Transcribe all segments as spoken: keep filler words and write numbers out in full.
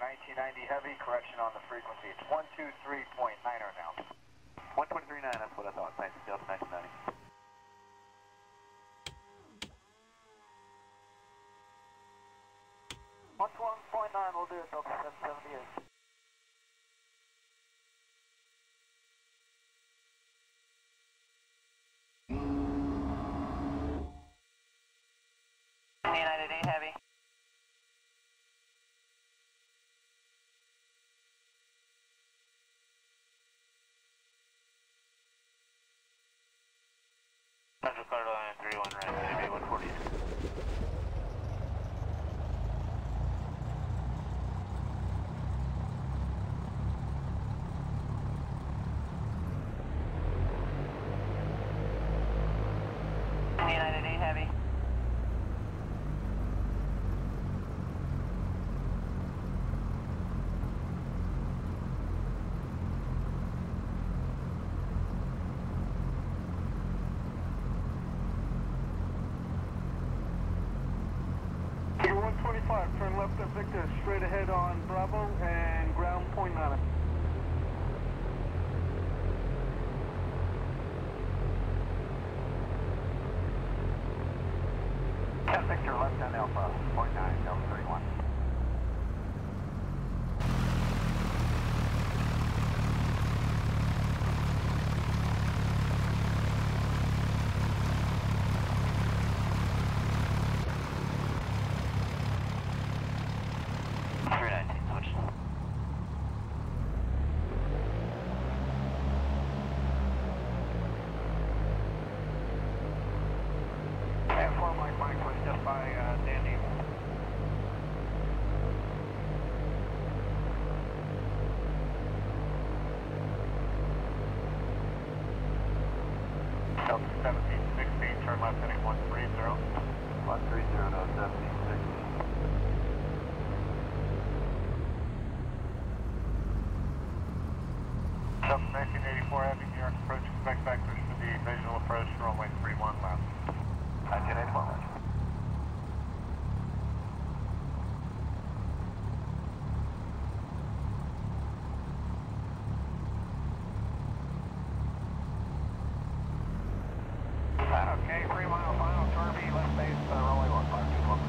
nineteen ninety heavy, correction on the frequency. It's one two three point nine er now. one twenty-three point nine, that's what I thought. Thanks, Delta nineteen ninety. one twenty point nine will do it, Delta seven seventy-eight. United eight heavy. Central Carolina three one right, K B one forty. United eight heavy. one twenty-five, turn left at Victor, straight ahead on Bravo and ground point nine. ten Victor, left on Alpha, point nine, Delta thirty-one. three nineteen, switch. F one Mike Mike was just by uh, Dandy. Delta seventeen sixteen, turn left heading one three zero. one three zero to seventeen sixteen. Delta nineteen eighty-four heavy, New York approach, expect vectors for the visual approach, runway three one left. nineteen eighty-four left. Okay, three mile final, Turby, left base, uh, runway one five two one.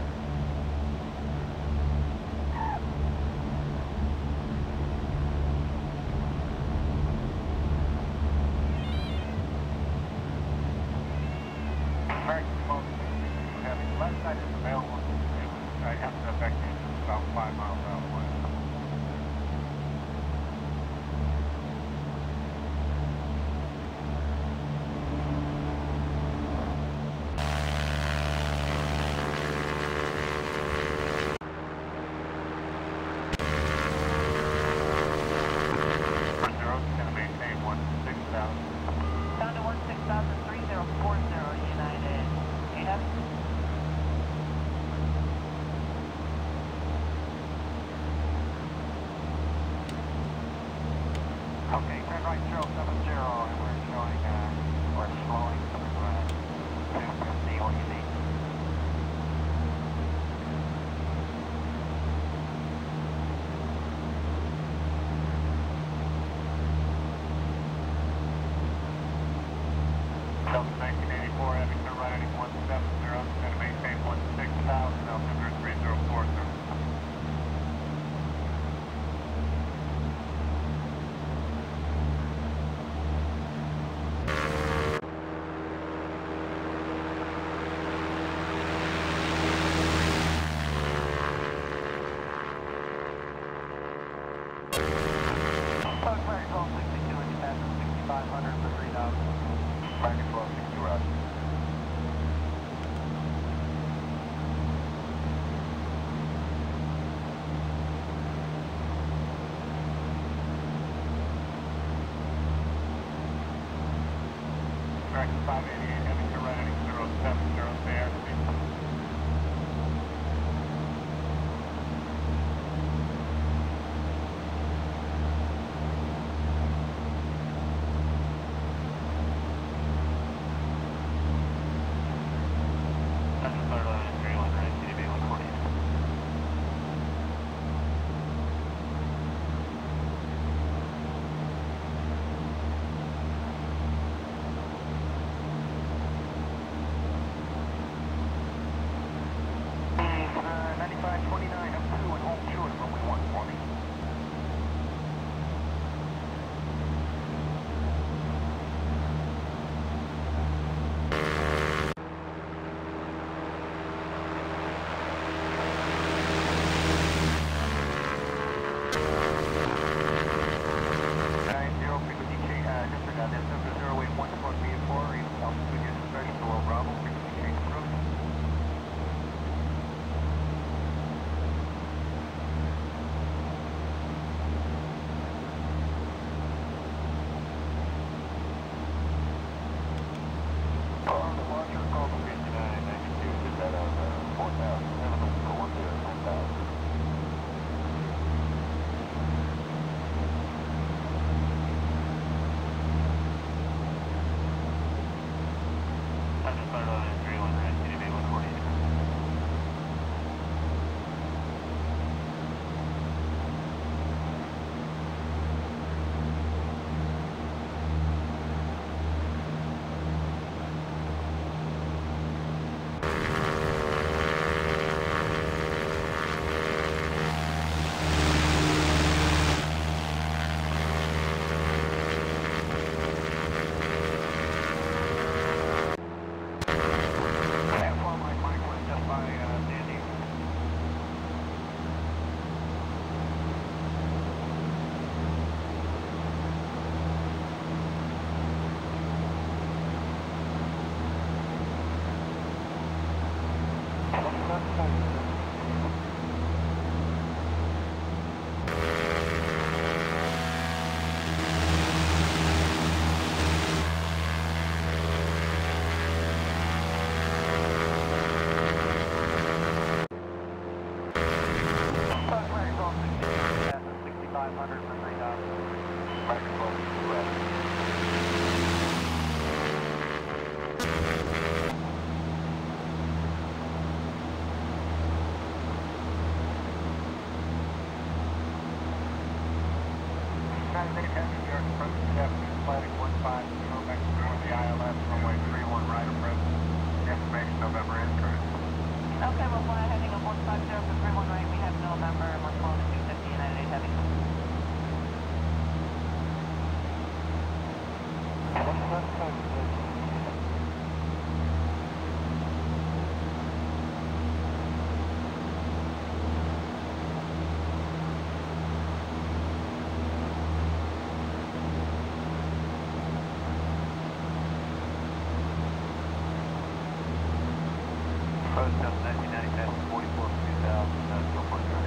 American smoke, heavy. Left side is available. I have to affect it about five miles out of the way. For zero, it's going to maintain one six thousand. Down to one six thousand three zero four zero, United eight heavy. Okay, turn right zero seven zero, and we're showing, uh, we're slowing to uh, two fifty, what do you need? Delta nineteen eighty-four, heavy, turn right heading one seven zero, going to maintain one six thousand, altimeter three zero four zero. American twelve sixty-two, and you pass sixty-five hundred for three thousand. American twelve sixty, Roger. American five eighty-eight, heavy to right heading zero seven zero, stay airspeed. Central Carolina three one right, K B one forty. Approach up nineteen ninety-seven, forty-four for two thousand, uh, still point right.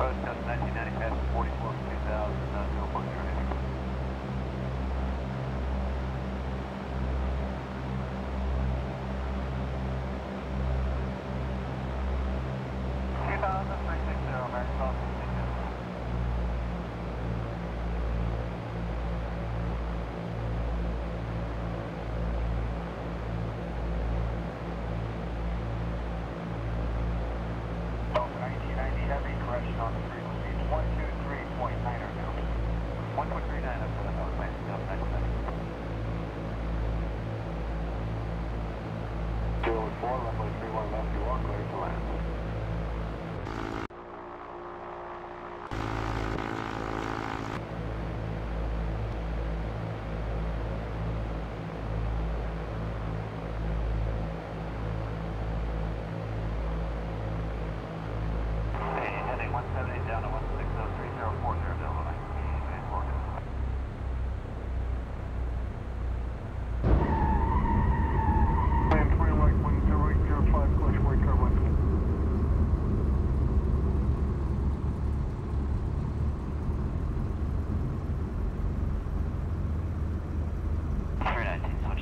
Post Cessna nineteen ninety, past forty-four for two thousand, uh, zero four zero heading. two thousand, three sixty, American South sixty-two. Delta nineteen ninety heavy, correction on the frequency, one two three point nine or now. one point three nine up to the nose, nineteen ninety. zero four, runway three one left, you are clear to land. Heading one seventy down to one six zero three zero four zero zero nine. Land three right, one zero eight zero five, clutch right turbine. three nineteen, switch.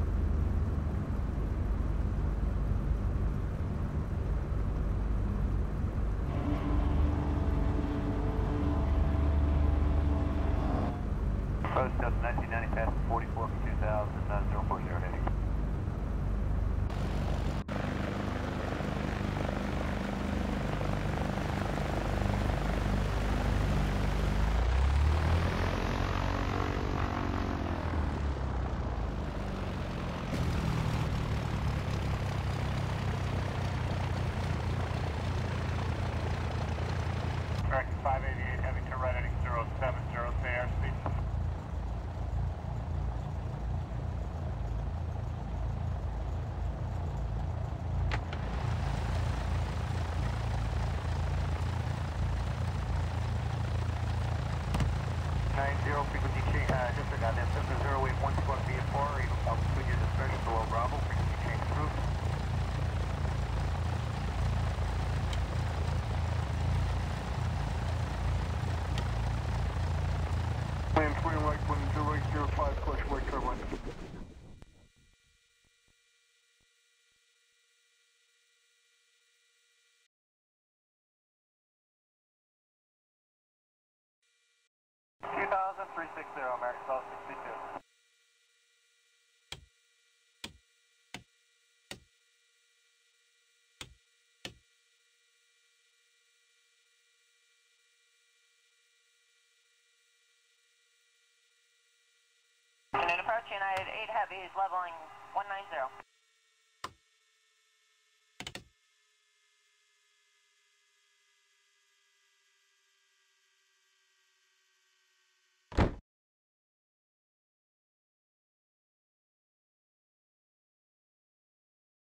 Post Cessna nineteen ninety, past forty-four for two thousand, uh, zero four zero heading. Correct, five eighty-eight, heavy to right heading zero seven zero, stay airspeed. nine zero, frequency change, uh, disregard that, Cessna zero eight one squad V four, altitude your dispersion below Bravo, frequency change approved. Land three right, one zero eight zero five, clutch right turbine. two thousand, three sixty, American South sixty-two. United Approach, United eight Heavy is leveling one nine zero.